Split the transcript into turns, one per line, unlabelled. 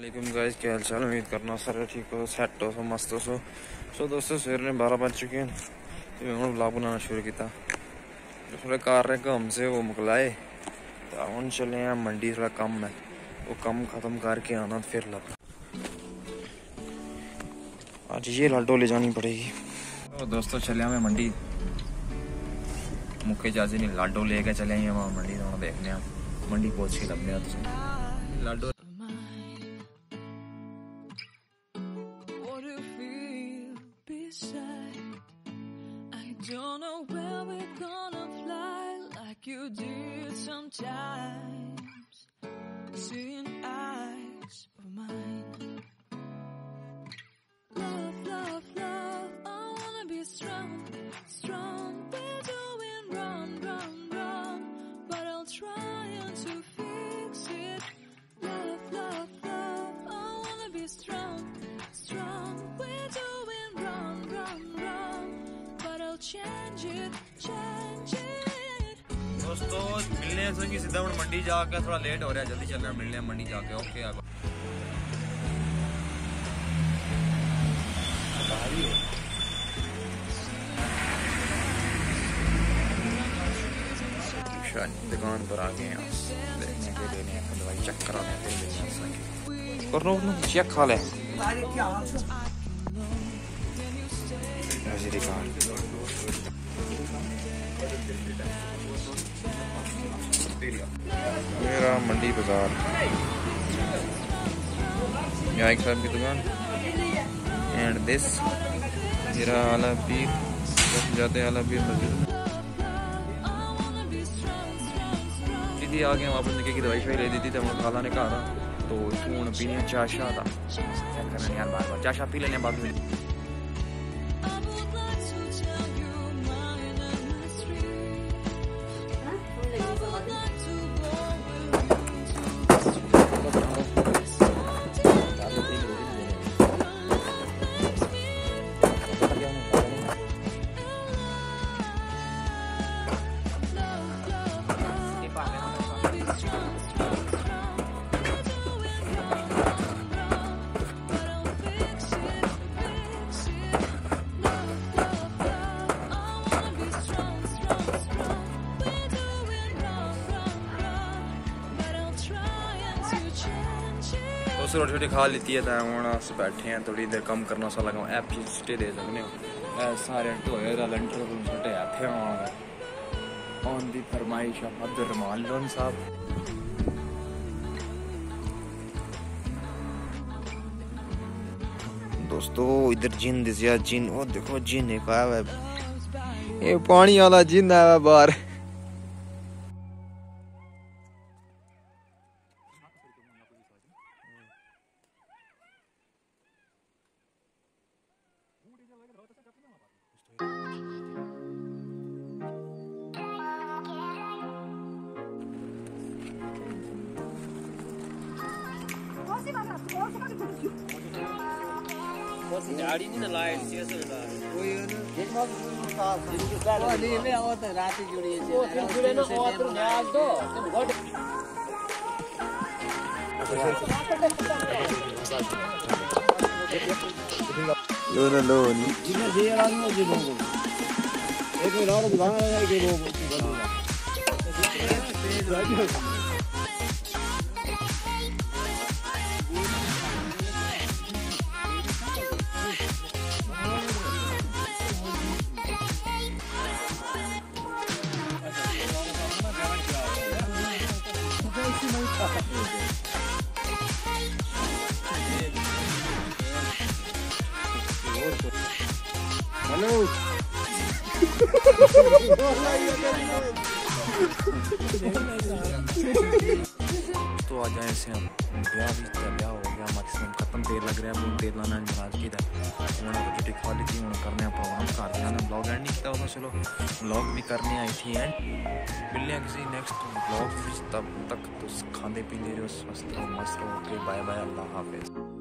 वालेकुम गाइस, क्या हाल चाल। उम्मीद करना सारे ठीक हो, सेट हो, मस्त हो। सो दोस्तों सवेर ने 12 बज चुके हैं तो मैं ब्लॉग बनाना शुरू किया। थोड़े कार ने कम से वो मुकलाए तो हम चले हैं मंडी। थोड़ा कम है, वो कम ख़त्म करके आना फिर लग। आज ये लाडो ले जानी पड़ेगी। तो दोस्तों चले हमें मंडी, मुख्य जाजी ने लाडो लेके चले हैं वहाँ मंडी। वहाँ देखने हैं मंडी पहुँच के लगने लाडो।
Don't know where we're gonna fly like you did sometimes. Seeing eyes of mine. Love, love, love, I wanna be strong, strong. We're doing wrong, wrong, wrong, but I'll try to fix it. Love, love, love, I wanna be strong, strong. We're doing wrong, wrong, wrong, but I'll change it, change it.
दोस्तों मिलने से कि सीधा मंडी जाके, थोड़ा late हो रहा है, जल्दी चलना है मिलने मंडी जाके। ओके अब दुकान पर आ गए हैं, देखने के लिए दवाई चेक कराने के लिए। और नो चेक खा ले मेरा मंडी बाजार। यहाँ एक साहब की दुकान एंड दिस मेरा आला पीर जाते आला पीर मस्जिद। दीदी आ गए वापस, निके की दवाई शाई ले दी थी तो खाला ने कहा तो तू पीने चाह शाह था यार, बार बार चाह शाह पी लेने बाद में। रोटी रोटी खा लीती है तो हम अस बैठे हैं, थोड़ी देर कम करना सा लगा ऐप स्टे दे सकने हो सारे ढोए का लंटर छटे थे ऑन दी फरमाइश अब्दुल रहमान लोन साहब। दोस्तों इधर जिन दिसिया जिन, ओ देखो जिन एक आया है, ये पानी वाला जिन आया है बाहर।
गाड़ी नहीं ना लाइट कैसे बता कोई है ना दिन में वो नहीं में और रात ही जुड़ी है वो फिर जुड़े ना और तो ध्यान दो बहुत
लो ना लो नहीं
जिन्हें जे आदमी हो जे लोग एक में और दुकान है के लोग
हेलो तो आ जाए से हम ब्याह भी ब्याह हो गया मैक्सिमम खत्म। तेल लग रहा है, तेल लाना नाराज की उन्होंने रोटी खा ली थी, उन्होंने करने प्रोग्राम कर दिया ना। ब्लॉग एंड नहीं किया होगा, चलो ब्लॉग भी करने आई थी एंड मिलने किसी नेक्स्ट ब्लॉग। तब तक तो खाते पीते रहो, स्वस्थ रहो, मस्त रहो। ओके बाय बाय, अल्लाह हाफिज।